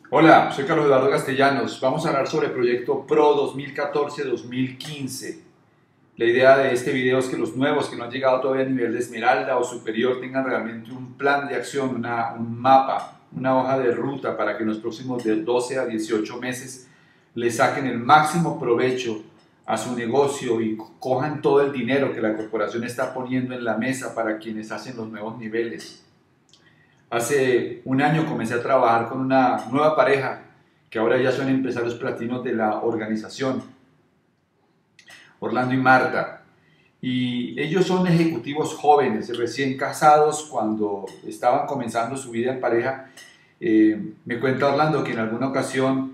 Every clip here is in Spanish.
Hola, soy Carlos Eduardo Castellanos. Vamos a hablar sobre el proyecto PRO 2014-2015. La idea de este video es que los nuevos que no han llegado todavía a nivel de Esmeralda o superior tengan realmente un plan de acción, un mapa, una hoja de ruta para que en los próximos de 12 a 18 meses le saquen el máximo provecho a su negocio y cojan todo el dinero que la corporación está poniendo en la mesa para quienes hacen los nuevos niveles. Hace un año comencé a trabajar con una nueva pareja que ahora ya son empresarios platinos de la organización, Orlando y Marta. Y ellos son ejecutivos jóvenes, recién casados, cuando estaban comenzando su vida en pareja. Me cuenta Orlando que en alguna ocasión,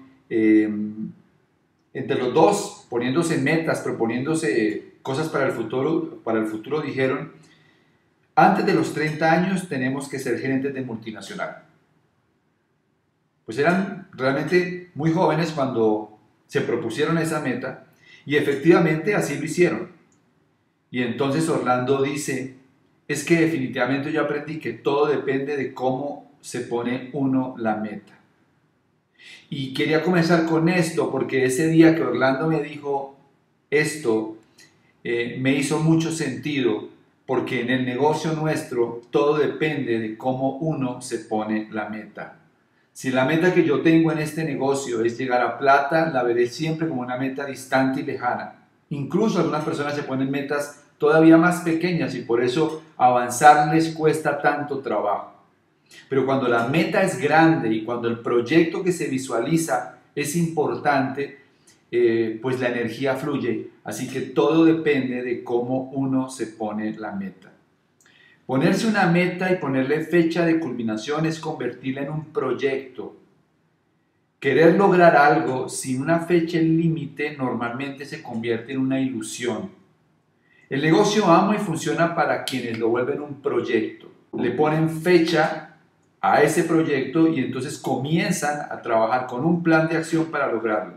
entre los dos, poniéndose metas, proponiéndose cosas para el futuro dijeron, antes de los 30 años tenemos que ser gerentes de multinacional. Pues eran realmente muy jóvenes cuando se propusieron esa meta y efectivamente así lo hicieron. Y entonces Orlando dice, es que definitivamente yo aprendí que todo depende de cómo se pone uno la meta. Y quería comenzar con esto porque ese día que Orlando me dijo esto, me hizo mucho sentido porque en el negocio nuestro todo depende de cómo uno se pone la meta. Si la meta que yo tengo en este negocio es llegar a plata, la veré siempre como una meta distante y lejana. Incluso algunas personas se ponen metas todavía más pequeñas y por eso avanzar les cuesta tanto trabajo. Pero cuando la meta es grande y cuando el proyecto que se visualiza es importante, pues la energía fluye. Así que todo depende de cómo uno se pone la meta. Ponerse una meta y ponerle fecha de culminación es convertirla en un proyecto. Querer lograr algo sin una fecha límite normalmente se convierte en una ilusión. El negocio ama y funciona para quienes lo vuelven un proyecto. Le ponen fecha a ese proyecto y entonces comienzan a trabajar con un plan de acción para lograrlo.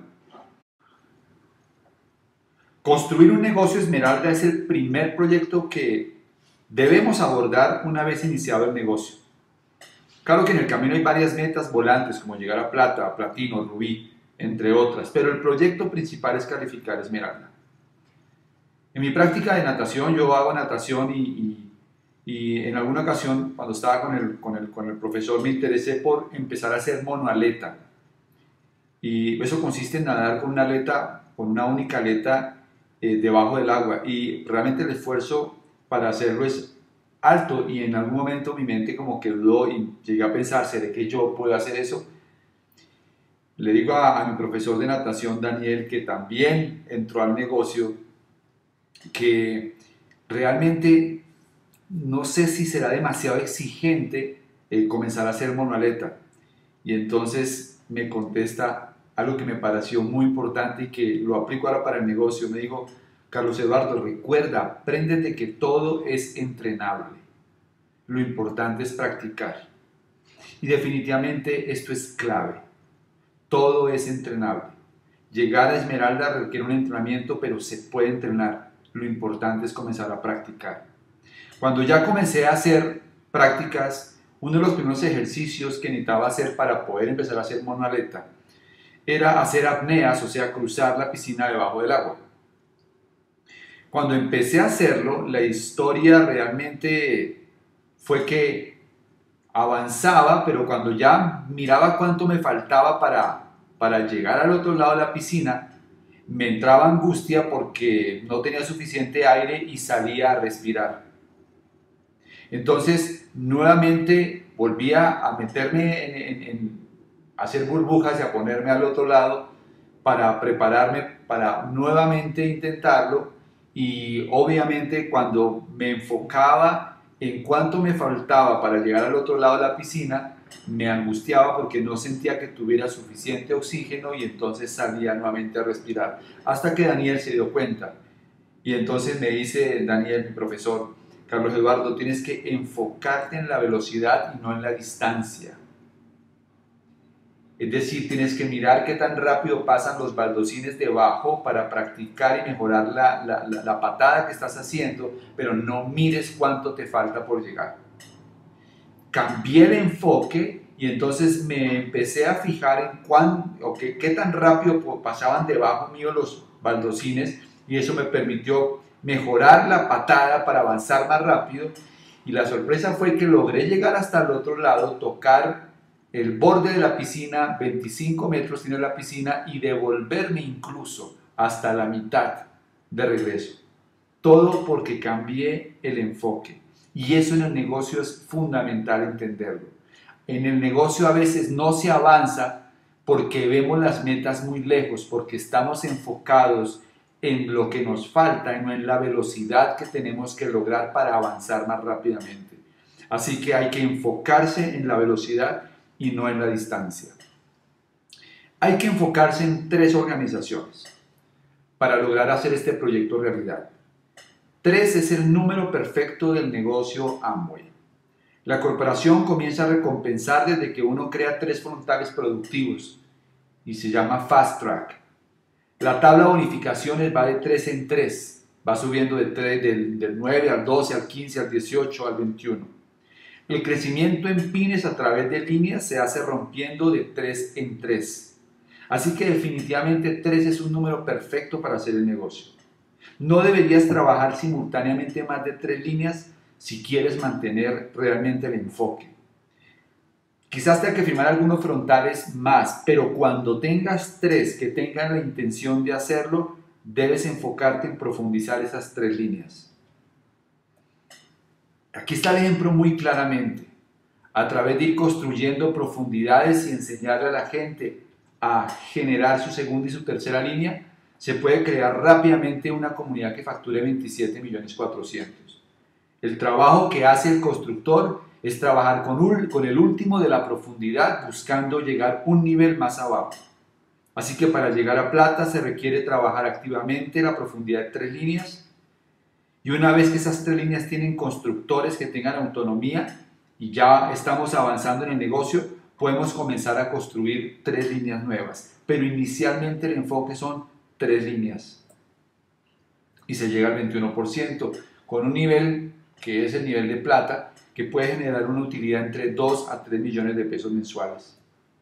Construir un negocio Esmeralda es el primer proyecto que debemos abordar una vez iniciado el negocio. Claro que en el camino hay varias metas volantes como llegar a plata, a platino, rubí, entre otras, pero el proyecto principal es calificar Esmeralda. En mi práctica de natación, yo hago natación y en alguna ocasión cuando estaba con el profesor me interesé por empezar a hacer monoaleta. Y eso consiste en nadar con una aleta, con una única aleta debajo del agua. Y realmente el esfuerzo para hacerlo es alto y en algún momento mi mente como que dudó y llegué a pensar, ¿será que yo puedo hacer eso? Le digo a mi profesor de natación, Daniel, que también entró al negocio, que realmente no sé si será demasiado exigente comenzar a hacer monoaleta. Y entonces me contesta algo que me pareció muy importante y que lo aplico ahora para el negocio. Me dijo, Carlos Eduardo, recuerda, apréndete que todo es entrenable. Lo importante es practicar. Y definitivamente esto es clave. Todo es entrenable. Llegar a Esmeralda requiere un entrenamiento, pero se puede entrenar. Lo importante es comenzar a practicar. Cuando ya comencé a hacer prácticas, uno de los primeros ejercicios que necesitaba hacer para poder empezar a hacer monoaleta era hacer apneas, o sea, cruzar la piscina debajo del agua. Cuando empecé a hacerlo, la historia realmente fue que avanzaba, pero cuando ya miraba cuánto me faltaba para llegar al otro lado de la piscina, me entraba angustia porque no tenía suficiente aire y salía a respirar. Entonces, nuevamente volvía a meterme en hacer burbujas y a ponerme al otro lado para prepararme para nuevamente intentarlo y obviamente cuando me enfocaba en cuánto me faltaba para llegar al otro lado de la piscina, me angustiaba porque no sentía que tuviera suficiente oxígeno y entonces salía nuevamente a respirar. Hasta que Daniel se dio cuenta y entonces me dice Daniel, mi profesor, Carlos Eduardo, tienes que enfocarte en la velocidad y no en la distancia. Es decir, tienes que mirar qué tan rápido pasan los baldosines debajo para practicar y mejorar la patada que estás haciendo, pero no mires cuánto te falta por llegar. Cambié el enfoque y entonces me empecé a fijar en qué tan rápido pasaban debajo mío los baldosines, y eso me permitió mejorar la patada para avanzar más rápido. Y la sorpresa fue que logré llegar hasta el otro lado, tocar el borde de la piscina, 25 metros tiene la piscina, y devolverme incluso hasta la mitad de regreso. Todo porque cambié el enfoque. Y eso en el negocio es fundamental entenderlo. En el negocio a veces no se avanza porque vemos las metas muy lejos, porque estamos enfocados en lo que nos falta y no en la velocidad que tenemos que lograr para avanzar más rápidamente. Así que hay que enfocarse en la velocidad y no en la distancia. Hay que enfocarse en 3 organizaciones para lograr hacer este proyecto realidad. 3 es el número perfecto del negocio Amway. La corporación comienza a recompensar desde que uno crea 3 frontales productivos y se llama Fast Track. La tabla de bonificaciones va de 3 en 3, va subiendo del 9 al 12, al 15, al 18, al 21. El crecimiento en pines a través de líneas se hace rompiendo de 3 en 3. Así que definitivamente 3 es un número perfecto para hacer el negocio. No deberías trabajar simultáneamente más de 3 líneas si quieres mantener realmente el enfoque. Quizás tenga que firmar algunos frontales más, pero cuando tengas 3 que tengan la intención de hacerlo, debes enfocarte en profundizar esas 3 líneas. Aquí está el ejemplo muy claramente. A través de ir construyendo profundidades y enseñarle a la gente a generar su segunda y su tercera línea, se puede crear rápidamente una comunidad que facture 27.400.000. El trabajo que hace el constructor es trabajar con el último de la profundidad, buscando llegar un nivel más abajo. Así que para llegar a plata se requiere trabajar activamente la profundidad de 3 líneas, y una vez que esas 3 líneas tienen constructores que tengan autonomía y ya estamos avanzando en el negocio, podemos comenzar a construir 3 líneas nuevas, pero inicialmente el enfoque son 3 líneas y se llega al 21% con un nivel que es el nivel de plata, que puede generar una utilidad entre 2 a 3 millones de pesos mensuales.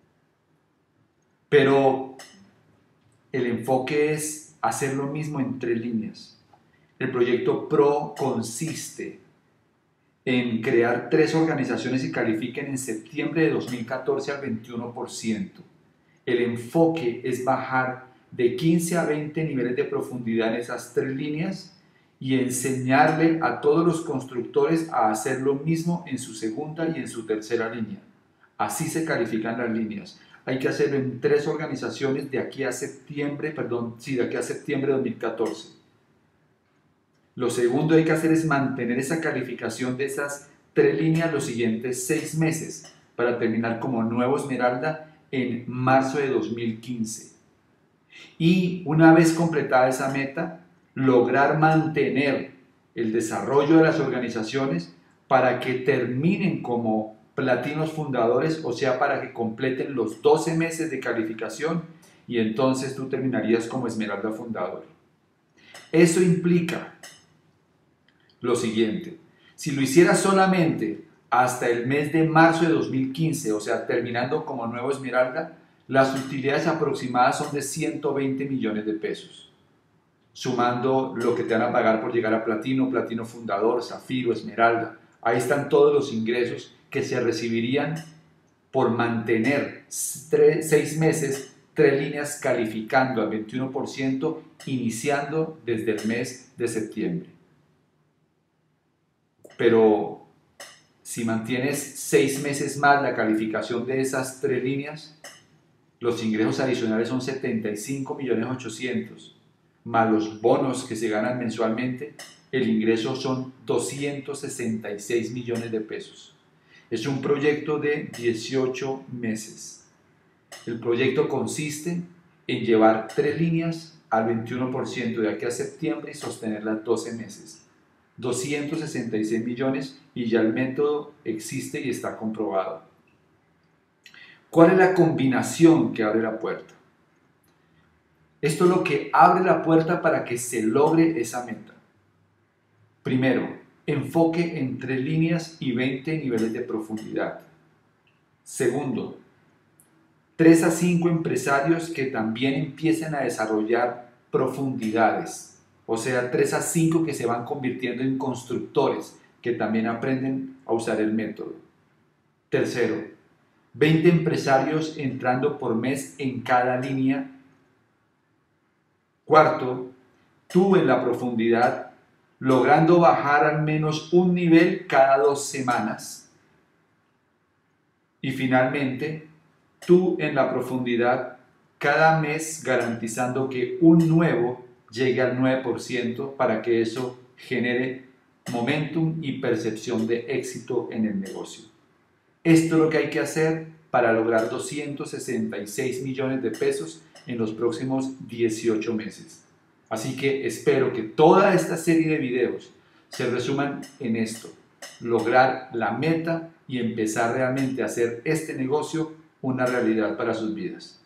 Pero el enfoque es hacer lo mismo en 3 líneas. El proyecto PRO consiste en crear 3 organizaciones y califiquen en septiembre de 2014 al 21%. El enfoque es bajar de 15 a 20 niveles de profundidad en esas 3 líneas y enseñarle a todos los constructores a hacer lo mismo en su segunda y en su tercera línea. Así se califican las líneas. Hay que hacerlo en 3 organizaciones de aquí a septiembre de 2014. Lo segundo que hay que hacer es mantener esa calificación de esas 3 líneas los siguientes 6 meses para terminar como nuevo Esmeralda en marzo de 2015. Y una vez completada esa meta, lograr mantener el desarrollo de las organizaciones para que terminen como platinos fundadores, o sea, para que completen los 12 meses de calificación, y entonces tú terminarías como Esmeralda fundador. Eso implica lo siguiente: si lo hicieras solamente hasta el mes de marzo de 2015, o sea, terminando como nuevo Esmeralda, las utilidades aproximadas son de 120 millones de pesos, sumando lo que te van a pagar por llegar a platino, platino fundador, zafiro, esmeralda. Ahí están todos los ingresos que se recibirían por mantener 6 meses, 3 líneas calificando al 21%, iniciando desde el mes de septiembre. Pero si mantienes 6 meses más la calificación de esas 3 líneas, los ingresos adicionales son 75.800.000, más los bonos que se ganan mensualmente, el ingreso son 266 millones de pesos. Es un proyecto de 18 meses. El proyecto consiste en llevar 3 líneas al 21% de aquí a septiembre y sostenerlas 12 meses. 266 millones, y ya el método existe y está comprobado. ¿Cuál es la combinación que abre la puerta? Esto es lo que abre la puerta para que se logre esa meta. Primero, enfoque en 3 líneas y 20 niveles de profundidad. Segundo, 3 a 5 empresarios que también empiecen a desarrollar profundidades, o sea, 3 a 5 que se van convirtiendo en constructores, que también aprenden a usar el método. Tercero, 20 empresarios entrando por mes en cada línea. Cuarto, tú en la profundidad, logrando bajar al menos un nivel cada 2 semanas. Y finalmente, tú en la profundidad, cada mes garantizando que un nuevo llegue al 9% para que eso genere momentum y percepción de éxito en el negocio. Esto es lo que hay que hacer para lograr 266 millones de pesos en los próximos 18 meses. Así que espero que toda esta serie de videos se resuman en esto: lograr la meta y empezar realmente a hacer este negocio una realidad para sus vidas.